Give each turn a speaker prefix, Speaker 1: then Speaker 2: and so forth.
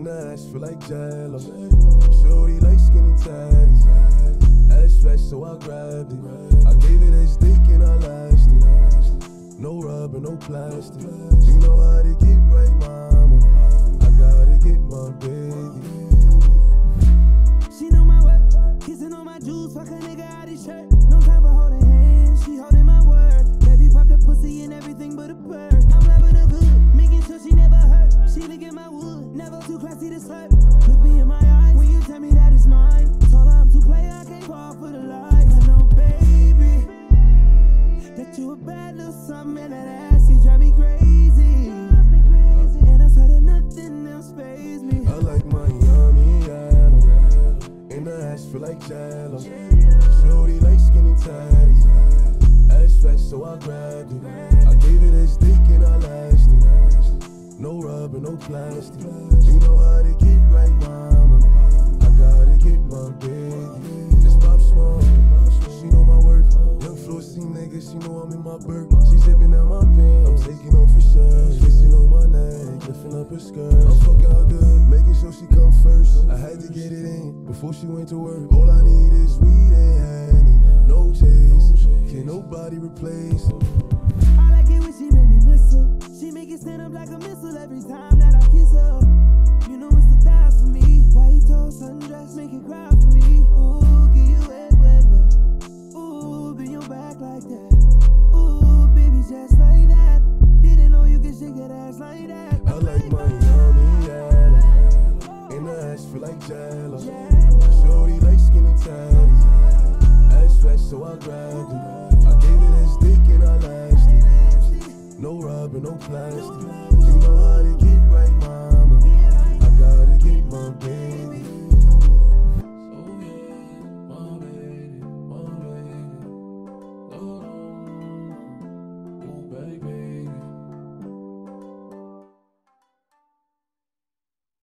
Speaker 1: the ass feel like jello. Shorty like skinny tatties. Ass fat, so I grabbed it. I gave it a stick and I lashed it. No rubber, no plastic. You know how to get right, mama. I gotta get my baby.
Speaker 2: She know my work, kissing on my juice, fuck a nigga out his shirt. No time for holding hands, she holding my word. Baby pop the pussy and everything but a bird. I'm loving her good, making sure she never hurt. She look at my wood, never too classy to slut. Look me in my eyes when you tell me that it's mine. Told her I'm too player, I can't fall for the lies. I know, baby, that you a bad little something and that ass, you drive me crazy. And I swear that nothing else fazes me.
Speaker 1: I like my yummy yellow. And the ass feel like jello. Shorty like skinny tatties. Ass fat, so I grabbed it. I gave it a stick and I lashed it. No rubber, no plastic. You know how to get right, mama. I gotta get my baby. It's Pop Smoke. She know my worth. Young floor C nigga, she know I'm in my burp. She zipping out my pants. I'm taking off her shirt. Kissing on my neck, lifting up her skirt. I'm fucking her good, making sure she come first. I had to get it in before she went to work. All I need is weed and honey, no chase. Can nobody replace her.
Speaker 2: I like it when she make me miss her. She make it stand up like a missile every time that I kiss her. You know it's the thighs for me. White toast, sundress, make it cry for me. Ooh, get you wet, wet, wet. Ooh, bend your back like that. Ooh, baby, just like that. Didn't know you could shake that ass like that.
Speaker 1: I like my yummy yellow. And the ass feel like jello. Shorty like skinny tatties. Ass fat, so I grabbed it. I gave it a stick and I lashed it. No rubber, no plastic. You know how to get right, mama. I gotta get my baby.